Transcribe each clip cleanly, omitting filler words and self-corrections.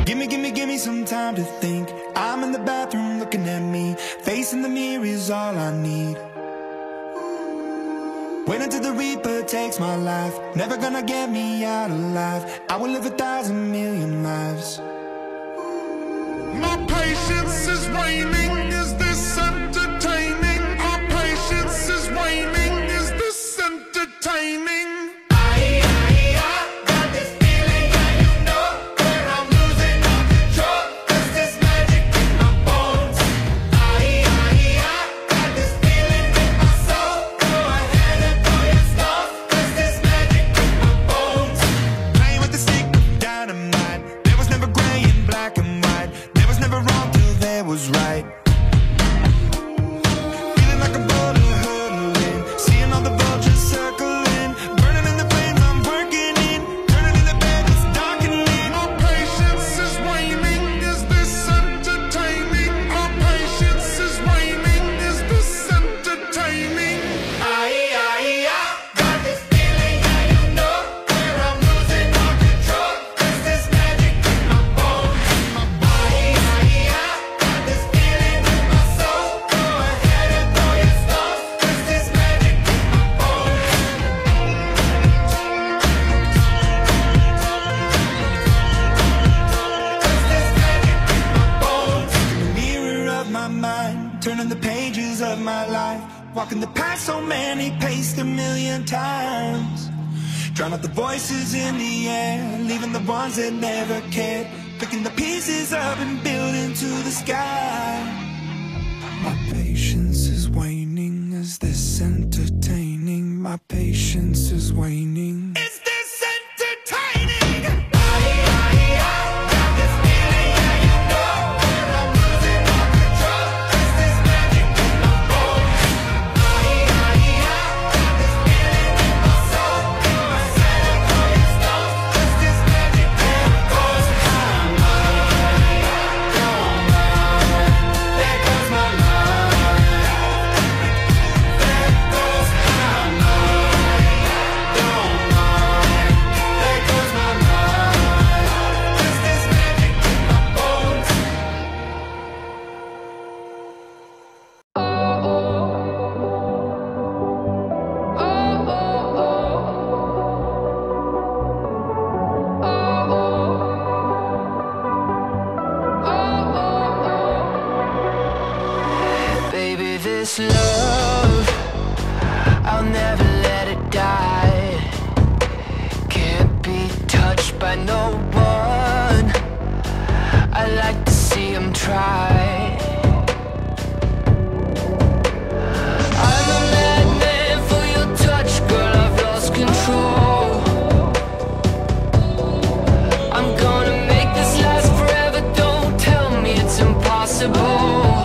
Gimme some time to think. I'm in the bathroom looking at me. Facing the mirror is all I need. Wait until the Reaper takes my life. Never gonna get me out alive. I will live 1,000 million lives. My patience is waning. Is this entertaining? My patience is waning. Is this entertaining? Was right. Feeling like a boulder hurtling, seeing all the vultures circling, burning in the flames I'm working in, turning in the bed it's darkening. My patience is waning. Is this entertaining? My patience is waning. Is this entertaining? Got this feeling, yeah, you know, where I'm losing all control. There's this magic in my bones, in my body. Turning the pages of my life, walking the path so many paced 1,000,000 times. Drown out the voices in the air, leaving the ones that never cared. Picking the pieces up and building to the sky. My patience is waning. Is this entertaining? My patience is waning. Is this entertaining? This love, I'll never let it die. Can't be touched by no one. I like to see them try. I'm a madman for your touch, girl, I've lost control. I'm gonna make this last forever, don't tell me it's impossible.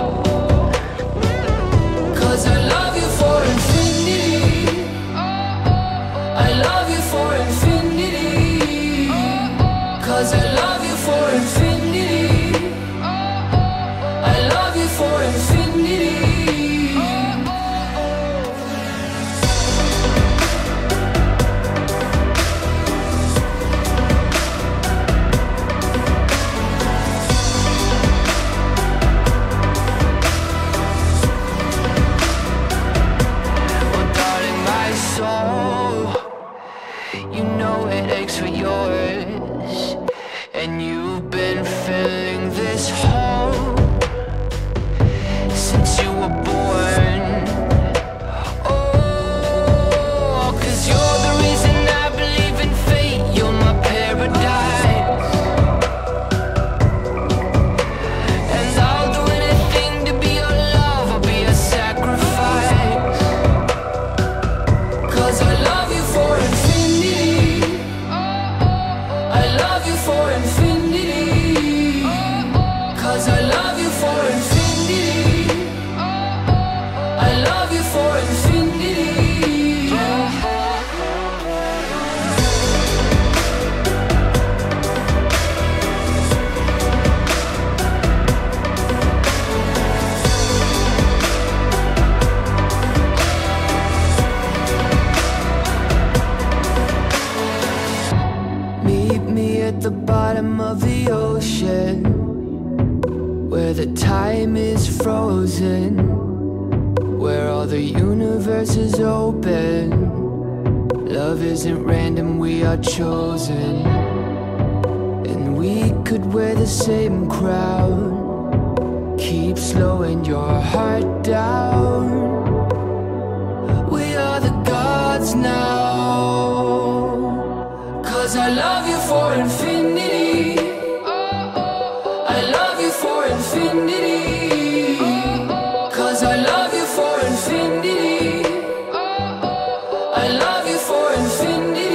I love you for infinity. I love you for infinity. 'Cause I love you for infinity. I love you for infinity. You know it aches for yours, and you've been filling this hole since you were born. Oh, 'cause you're the reason I believe in fate. You're my paradise, and I'll do anything to be your love. I'll be a sacrifice, 'cause I love you for infinity. I love you for infinity. at the bottom of the ocean, where the time is frozen, where all the universe is open. Love isn't random, we are chosen. And we could wear the same crown, keep slowing your heart down. We are the gods now, 'cause I love you for infinity. I love you for infinity. 'Cause I love you for infinity. I love you for infinity.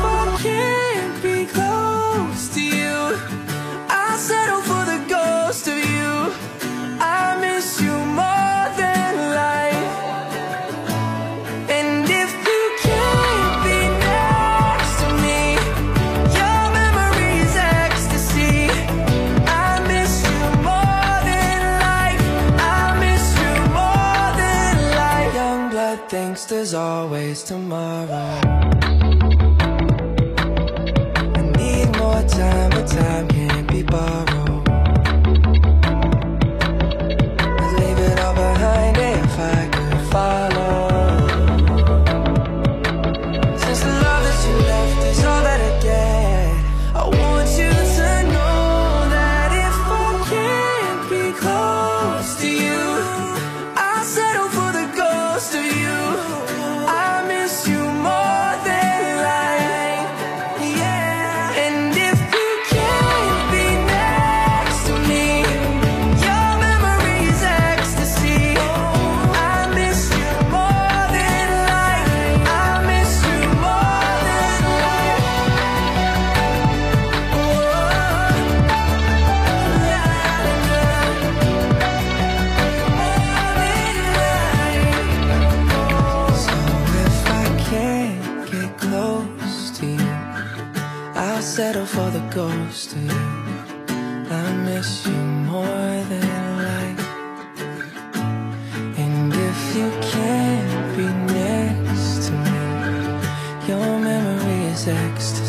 Settle for the ghost of always tomorrow. I need more time, but time can't be borrowed. I'd leave it all behind if I could follow. Since the love that you left is all that I get, I want you to know that if I can't be close to you, I'll settle for the ghost of you. I miss you more than life, yeah. And if you can't be next to me, your memory is ecstasy. I miss you more than life. I miss you more than life. So if I can't get close to you, I'll settle for the ghost of you. I miss you more than life. And if you can't be next to me, your memory is ecstasy.